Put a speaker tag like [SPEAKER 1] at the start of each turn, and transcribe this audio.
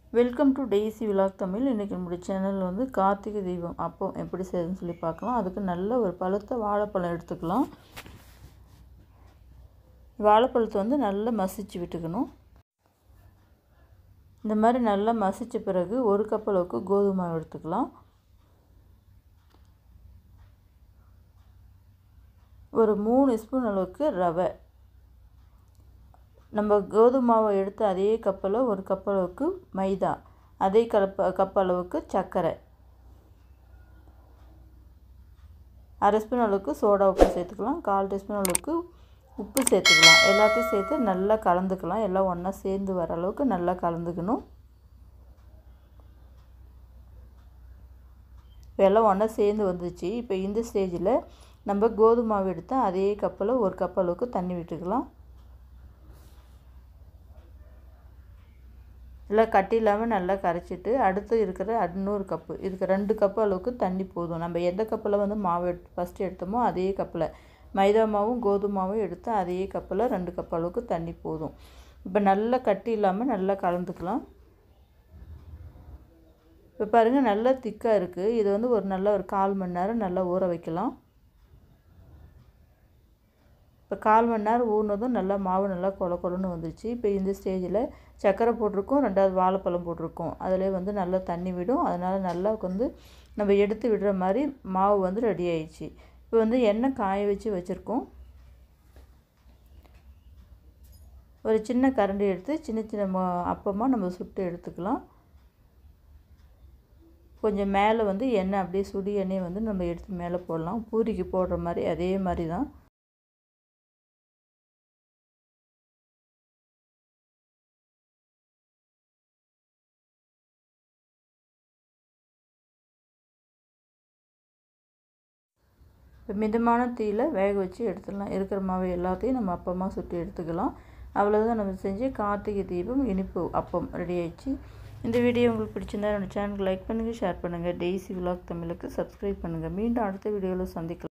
[SPEAKER 1] Welcome to Daisy vlog Tamil. இன்றைக்கி நம்முடைய சேனலில் வந்து கார்த்திகை தீபம் அப்பம் எப்படி செய்யுதுன்னு சொல்லி பார்க்கலாம். அதுக்கு நல்ல ஒரு பழுத்த வாழைப்பழம் எடுத்துக்கலாம். வாழைப்பழத்தை வந்து நல்லா மசிச்சு விட்டுக்கணும். இந்த மாதிரி நல்லா மசித்த பிறகு ஒரு கப் அளவுக்கு கோதுமை மாவு எடுத்துக்கலாம். ஒரு 3 ஸ்பூன் அளவுக்கு ரவை. நம்ம கோதுமை மாவை எடுத்து அதே கப்பில் ஒரு கப் அளவுக்கு மைதா, அதே கப் அளவுக்கு சர்க்கரை, அரை ஸ்பூன் அளவுக்கு சோடா உப்பு சேர்த்துக்கலாம். 1/4 டீஸ்பூன் அளவுக்கு உப்பு சேர்த்துக்கலாம். எல்லாத்தையும் சேர்த்து நல்லா கலந்துக்கலாம். எல்லாம் ஒன்றா சேர்ந்து வர அளவுக்கு நல்லா கலந்துக்கணும். இப்போ எல்லாம் ஒன்றா சேர்ந்து வந்துச்சு. இப்போ இந்த ஸ்டேஜில் நம்ம கோதுமை மாவு எடுத்து அதே கப்பில் ஒரு கப் அளவுக்கு தண்ணி விட்டுக்கலாம். எல்லாம் கட்டி இல்லாமல் நல்லா கரைச்சிட்டு அடுத்து இருக்கிற இன்னொரு கப்பு, இதுக்கு 2 கப் அளவுக்கு தண்ணி போதும். நம்ம எந்த கப்பில் வந்து மாவு ஃபஸ்ட்டு எடுத்தோமோ அதே கப்பில் மைதா மாவும் கோதுமை மாவும் எடுத்து அதே கப்பில் 2 கப் அளவுக்கு தண்ணி போதும். இப்போ நல்லா கட்டி இல்லாமல் நல்லா கலந்துக்கலாம். இப்போ பாருங்கள், நல்லா திக்காக இருக்குது. இது வந்து ஒரு 1/4 மணி நேரம் நல்லா ஊற வைக்கலாம். இப்போ 1/4 மணி நேரம் ஊறினதும் நல்லா மாவு நல்லா கொலன்னு வந்துருச்சு. இப்போ இந்த ஸ்டேஜில் சர்க்கரை போட்டிருக்கோம், 2வது வாழைப்பழம் போட்டிருக்கோம். அதிலே வந்து நல்லா தண்ணி விடும். அதனால் நல்லா வந்து நம்ம எடுத்து விடுற மாதிரி மாவு வந்து ரெடி ஆயிடுச்சு. இப்போ வந்து எண்ணெய் காய வச்சு வச்சுருக்கோம். ஒரு சின்ன கரண்டி எடுத்து சின்ன சின்ன அப்பமாக நம்ம சுட்டு எடுத்துக்கலாம். கொஞ்சம் மேலே வந்து எண்ணெய் அப்படியே சுடி எண்ணெய் வந்து நம்ம எடுத்து மேலே போடலாம். பூரிக்கு போடுற மாதிரி அதே மாதிரி தான். இப்போ மிதமான தீயில் வேக வச்சு எடுத்துடலாம். இருக்கிற மாவு எல்லாத்தையும் நம்ம அப்பமாக சுட்டு எடுத்துக்கலாம். அவ்வளோதான், நம்ம செஞ்சு கார்த்திகை தீபம் இனிப்பு அப்பம் ரெடி ஆயிடுச்சு. இந்த வீடியோ உங்களுக்கு பிடிச்சிருந்தா என்னோடய சேனலுக்கு லைக் பண்ணுங்கள், ஷேர் பண்ணுங்கள். டெய்ஸி விலாக் தமிழுக்கு சப்ஸ்கிரைப் பண்ணுங்கள். மீண்டும் அடுத்த வீடியோவில் சந்திக்கலாம்.